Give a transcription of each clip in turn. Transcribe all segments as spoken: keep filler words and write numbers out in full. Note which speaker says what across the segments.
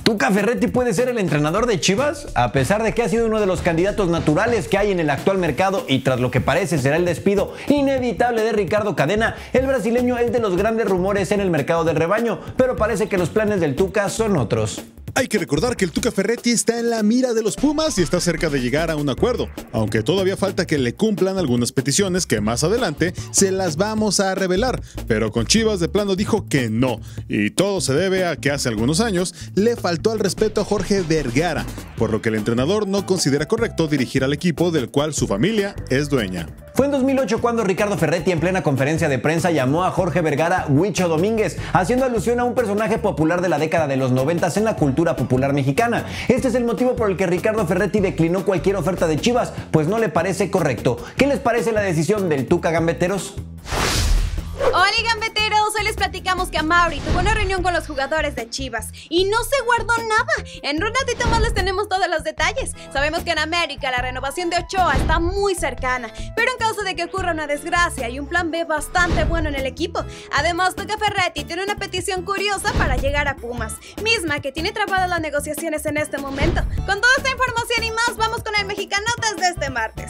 Speaker 1: ¿Tuca Ferretti puede ser el entrenador de Chivas? A pesar de que ha sido uno de los candidatos naturales que hay en el actual mercado y tras lo que parece será el despido inevitable de Ricardo Cadena, el brasileño es de los grandes rumores en el mercado del rebaño, pero parece que los planes del Tuca son otros.
Speaker 2: Hay que recordar que el Tuca Ferretti está en la mira de los Pumas y está cerca de llegar a un acuerdo, aunque todavía falta que le cumplan algunas peticiones que más adelante se las vamos a revelar, pero con Chivas de plano dijo que no, y todo se debe a que hace algunos años le faltó al respeto a Jorge Vergara, por lo que el entrenador no considera correcto dirigir al equipo del cual su familia es dueña.
Speaker 1: Fue en dos mil ocho cuando Ricardo Ferretti en plena conferencia de prensa llamó a Jorge Vergara Huicho Domínguez, haciendo alusión a un personaje popular de la década de los noventas en la cultura popular mexicana. Este es el motivo por el que Ricardo Ferretti declinó cualquier oferta de Chivas, pues no le parece correcto. ¿Qué les parece la decisión del Tuca, gambeteros?
Speaker 3: Hola gambeteros, hoy les platicamos que Amaury tuvo una reunión con los jugadores de Chivas y no se guardó nada. En un ratito más les tenemos todos los detalles. Sabemos que en América la renovación de Ochoa está muy cercana, pero en caso de que ocurra una desgracia hay un plan B bastante bueno en el equipo. Además, Tuca Ferretti tiene una petición curiosa para llegar a Pumas, misma que tiene trabadas las negociaciones en este momento. Con toda esta información y más, vamos con el Mexicanotas de este martes.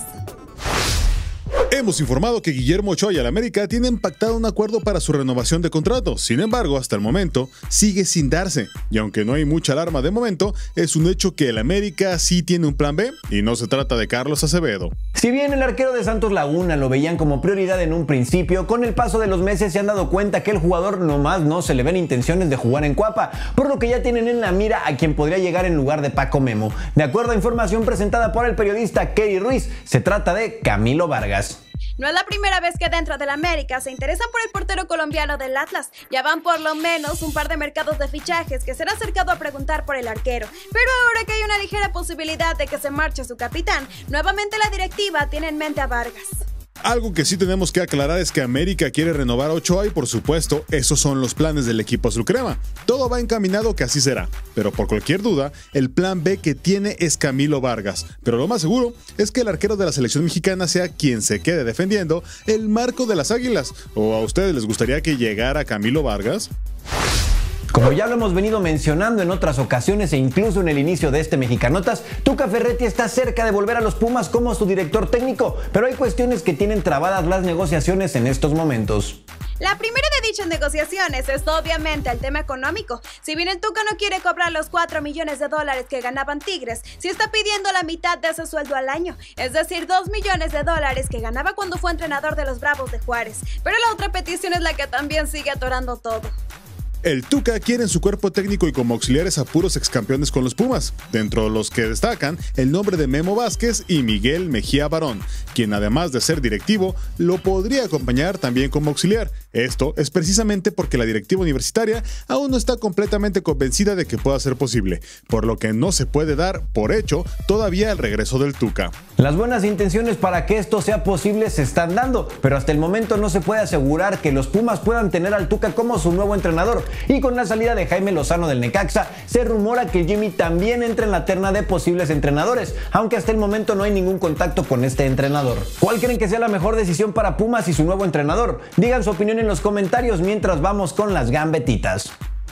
Speaker 2: Hemos informado que Guillermo Ochoa y el América tienen pactado un acuerdo para su renovación de contrato. Sin embargo, hasta el momento sigue sin darse. Y aunque no hay mucha alarma de momento, es un hecho que el América sí tiene un plan B y no se trata de Carlos Acevedo.
Speaker 1: Si bien el arquero de Santos Laguna lo veían como prioridad en un principio, con el paso de los meses se han dado cuenta que el jugador nomás no se le ven intenciones de jugar en Cuapa, por lo que ya tienen en la mira a quien podría llegar en lugar de Paco Memo. De acuerdo a información presentada por el periodista Kerry Ruiz, se trata de Camilo Vargas.
Speaker 3: No es la primera vez que dentro del América se interesan por el portero colombiano del Atlas. Ya van por lo menos un par de mercados de fichajes que se han acercado a preguntar por el arquero. Pero ahora que hay una ligera posibilidad de que se marche su capitán, nuevamente la directiva tiene en mente a Vargas.
Speaker 2: Algo que sí tenemos que aclarar es que América quiere renovar a Ochoa y por supuesto esos son los planes del equipo azul crema. Todo va encaminado que así será, pero por cualquier duda, el plan B que tiene es Camilo Vargas. Pero lo más seguro es que el arquero de la selección mexicana sea quien se quede defendiendo el marco de las Águilas. ¿O a ustedes les gustaría que llegara Camilo Vargas?
Speaker 1: Como ya lo hemos venido mencionando en otras ocasiones e incluso en el inicio de este Mexicanotas, Tuca Ferretti está cerca de volver a los Pumas como su director técnico, pero hay cuestiones que tienen trabadas las negociaciones en estos momentos.
Speaker 3: La primera de dichas negociaciones es obviamente el tema económico. Si bien el Tuca no quiere cobrar los cuatro millones de dólares que ganaban Tigres, sí está pidiendo la mitad de ese sueldo al año, es decir, dos millones de dólares que ganaba cuando fue entrenador de los Bravos de Juárez. Pero la otra petición es la que también sigue atorando todo.
Speaker 2: El Tuca quiere en su cuerpo técnico y como auxiliares a puros excampeones con los Pumas, dentro de los que destacan el nombre de Memo Vázquez y Miguel Mejía Barón, quien además de ser directivo, lo podría acompañar también como auxiliar. Esto es precisamente porque la directiva universitaria aún no está completamente convencida de que pueda ser posible, por lo que no se puede dar por hecho todavía el regreso del Tuca.
Speaker 1: Las buenas intenciones para que esto sea posible se están dando, pero hasta el momento no se puede asegurar que los Pumas puedan tener al Tuca como su nuevo entrenador. Y con la salida de Jaime Lozano del Necaxa, se rumora que Jimmy también entra en la terna de posibles entrenadores, aunque hasta el momento no hay ningún contacto con este entrenador. ¿Cuál creen que sea la mejor decisión para Pumas y su nuevo entrenador? Digan su opinión en los comentarios mientras vamos con las gambetitas.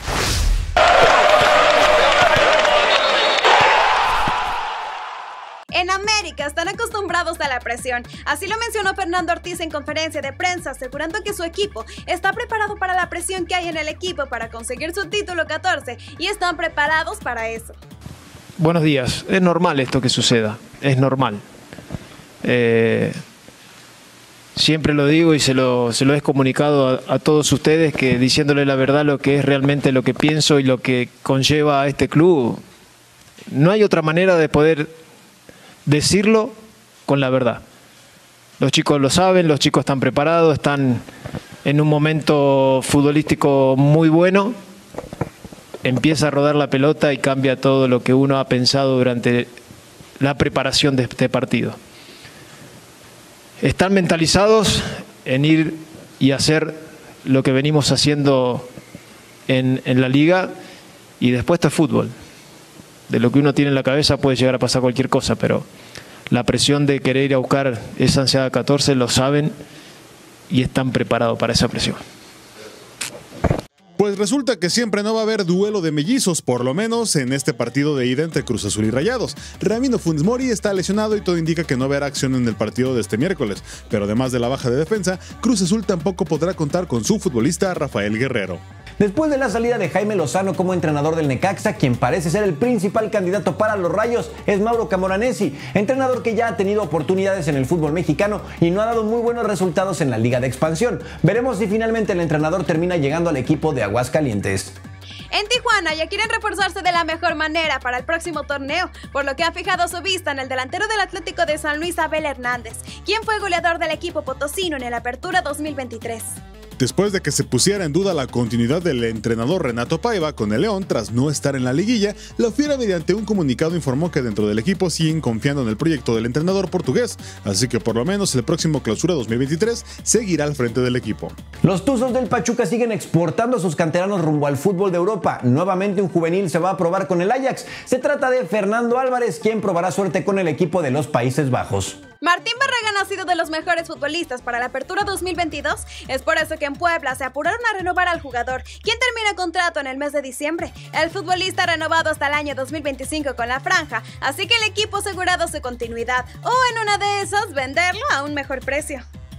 Speaker 3: En América están acostumbrados a la presión. Así lo mencionó Fernando Ortiz en conferencia de prensa, asegurando que su equipo está preparado para la presión que hay en el equipo para conseguir su título catorce y están preparados para eso.
Speaker 4: Buenos días. Es normal esto que suceda. Es normal. Eh, siempre lo digo y se lo, se lo he comunicado a, a todos ustedes que diciéndole la verdad lo que es realmente lo que pienso y lo que conlleva a este club. No hay otra manera de poder decirlo con la verdad. Los chicos lo saben, los chicos están preparados, están en un momento futbolístico muy bueno. Empieza a rodar la pelota y cambia todo lo que uno ha pensado durante la preparación de este partido. Están mentalizados en ir y hacer lo que venimos haciendo en, en la liga y después esto es fútbol. De lo que uno tiene en la cabeza puede llegar a pasar cualquier cosa, pero la presión de querer ir a buscar esa ansiada catorce lo saben y están preparados para esa presión.
Speaker 2: Pues resulta que siempre no va a haber duelo de mellizos, por lo menos en este partido de ida entre Cruz Azul y Rayados. Ramiro Funes Mori está lesionado y todo indica que no verá acción en el partido de este miércoles, pero además de la baja de defensa, Cruz Azul tampoco podrá contar con su futbolista Rafael Guerrero.
Speaker 1: Después de la salida de Jaime Lozano como entrenador del Necaxa, quien parece ser el principal candidato para los Rayos es Mauro Camoranesi, entrenador que ya ha tenido oportunidades en el fútbol mexicano y no ha dado muy buenos resultados en la Liga de Expansión. Veremos si finalmente el entrenador termina llegando al equipo de Aguascalientes.
Speaker 3: En Tijuana ya quieren reforzarse de la mejor manera para el próximo torneo, por lo que han fijado su vista en el delantero del Atlético de San Luis, Abel Hernández, quien fue goleador del equipo potosino en el Apertura dos mil veintitrés.
Speaker 2: Después de que se pusiera en duda la continuidad del entrenador Renato Paiva con el León tras no estar en la liguilla, la Fiera mediante un comunicado informó que dentro del equipo siguen confiando en el proyecto del entrenador portugués, así que por lo menos el próximo Clausura dos mil veintitrés seguirá al frente del equipo.
Speaker 1: Los Tuzos del Pachuca siguen exportando a sus canteranos rumbo al fútbol de Europa. Nuevamente un juvenil se va a probar con el Ajax. Se trata de Fernando Álvarez, quien probará suerte con el equipo de los Países Bajos.
Speaker 3: Martín Barragán ha sido de los mejores futbolistas para la Apertura dos mil veintidós. Es por eso que en Puebla se apuraron a renovar al jugador, quien termina contrato en el mes de diciembre. El futbolista ha renovado hasta el año dos mil veinticinco con la franja, así que el equipo ha asegurado su continuidad, o en una de esas venderlo a un mejor precio.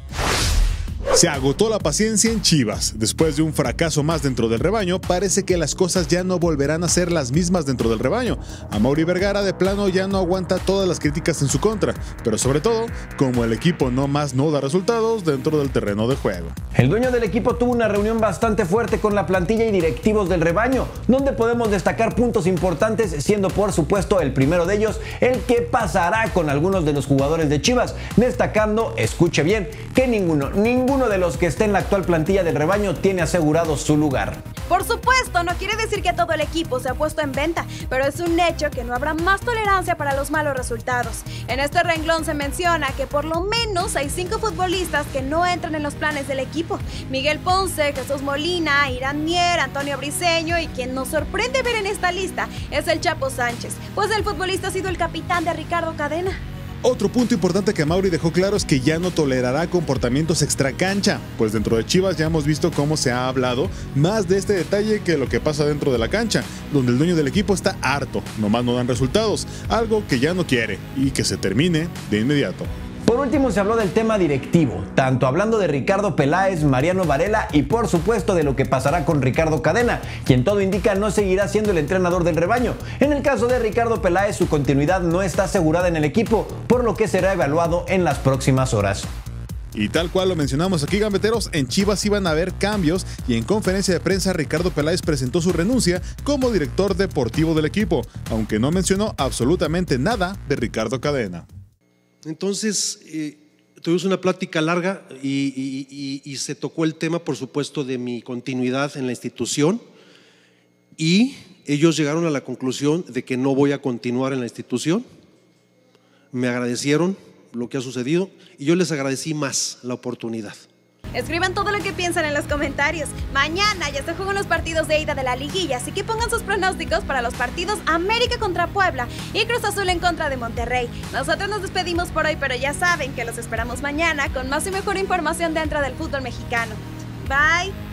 Speaker 2: Se agotó la paciencia en Chivas. Después de un fracaso más dentro del rebaño, parece que las cosas ya no volverán a ser las mismas dentro del rebaño. Amaury Vergara de plano ya no aguanta todas las críticas en su contra, pero sobre todo, como el equipo no más no da resultados dentro del terreno de juego.
Speaker 1: El dueño del equipo tuvo una reunión bastante fuerte con la plantilla y directivos del rebaño, donde podemos destacar puntos importantes, siendo por supuesto el primero de ellos el que pasará con algunos de los jugadores de Chivas, destacando, escuche bien, que ninguno, ninguno Uno de los que esté en la actual plantilla del rebaño tiene asegurado su lugar.
Speaker 3: Por supuesto, no quiere decir que todo el equipo se ha puesto en venta, pero es un hecho que no habrá más tolerancia para los malos resultados. En este renglón se menciona que por lo menos hay cinco futbolistas que no entran en los planes del equipo: Miguel Ponce, Jesús Molina, Irán Mier, Antonio Briseño, y quien nos sorprende ver en esta lista es el Chapo Sánchez, pues el futbolista ha sido el capitán de Ricardo Cadena.
Speaker 2: Otro punto importante que Amaury dejó claro es que ya no tolerará comportamientos extracancha, pues dentro de Chivas ya hemos visto cómo se ha hablado más de este detalle que lo que pasa dentro de la cancha, donde el dueño del equipo está harto, nomás no dan resultados, algo que ya no quiere y que se termine de inmediato.
Speaker 1: Por último se habló del tema directivo, tanto hablando de Ricardo Peláez, Mariano Varela y por supuesto de lo que pasará con Ricardo Cadena, quien todo indica no seguirá siendo el entrenador del rebaño. En el caso de Ricardo Peláez, su continuidad no está asegurada en el equipo, por lo que será evaluado en las próximas horas.
Speaker 2: Y tal cual lo mencionamos aquí, gambeteros, en Chivas iban a haber cambios y en conferencia de prensa Ricardo Peláez presentó su renuncia como director deportivo del equipo, aunque no mencionó absolutamente nada de Ricardo Cadena.
Speaker 5: Entonces, eh, tuvimos una plática larga y, y, y, y se tocó el tema, por supuesto, de mi continuidad en la institución, y ellos llegaron a la conclusión de que no voy a continuar en la institución. Me agradecieron lo que ha sucedido y yo les agradecí más la oportunidad.
Speaker 3: Escriban todo lo que piensan en los comentarios. Mañana ya se juegan los partidos de ida de la liguilla, así que pongan sus pronósticos para los partidos América contra Puebla y Cruz Azul en contra de Monterrey. Nosotros nos despedimos por hoy, pero ya saben que los esperamos mañana con más y mejor información dentro del fútbol mexicano. Bye.